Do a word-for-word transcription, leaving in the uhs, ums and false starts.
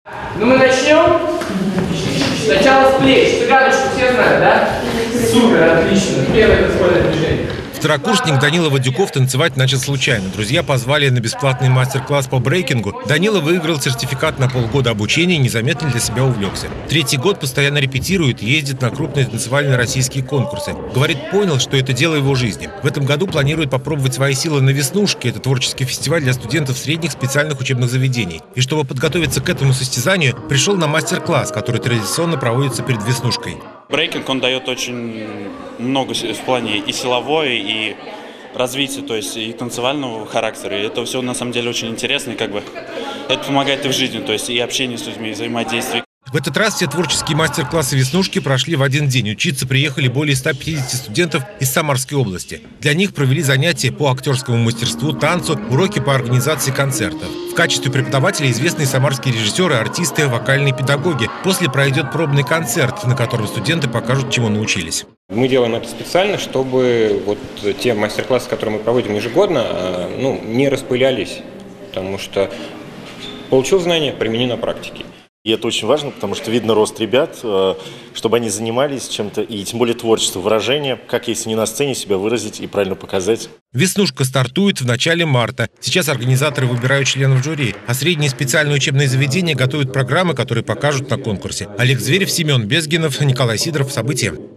Ну мы начнем. Сначала с плеч. Цыганочку все знают, да? Супер, отлично. Первое танцевальное движение. Второкурсник Данила Вадюков танцевать начал случайно. Друзья позвали на бесплатный мастер-класс по брейкингу. Данила выиграл сертификат на полгода обучения и незаметно для себя увлекся. Третий год постоянно репетирует, ездит на крупные танцевальные российские конкурсы. Говорит, понял, что это дело его жизни. В этом году планирует попробовать свои силы на «Веснушке». Это творческий фестиваль для студентов средних специальных учебных заведений. И чтобы подготовиться к этому состязанию, пришел на мастер-класс, который традиционно проводится перед «Веснушкой». Брейкинг, он дает очень много в плане и силовой, и развития, то есть и танцевального характера. И это все на самом деле очень интересно, и как бы это помогает и в жизни, то есть и общение с людьми, и взаимодействие. В этот раз все творческие мастер-классы «Веснушки» прошли в один день. Учиться приехали более ста пятидесяти студентов из Самарской области. Для них провели занятия по актерскому мастерству, танцу, уроки по организации концертов. В качестве преподавателей известные самарские режиссеры, артисты, вокальные педагоги. После пройдет пробный концерт, на котором студенты покажут, чему научились. Мы делаем это специально, чтобы вот те мастер-классы, которые мы проводим ежегодно, ну, не распылялись, потому что получил знания, примени на практике. И это очень важно, потому что видно рост ребят, чтобы они занимались чем-то, и тем более творчество, выражение, как если не на сцене себя выразить и правильно показать. «Веснушка» стартует в начале марта. Сейчас организаторы выбирают членов жюри, а средние специальные учебные заведения готовят программы, которые покажут на конкурсе. Олег Зверев, Семен Безгинов, Николай Сидоров. События.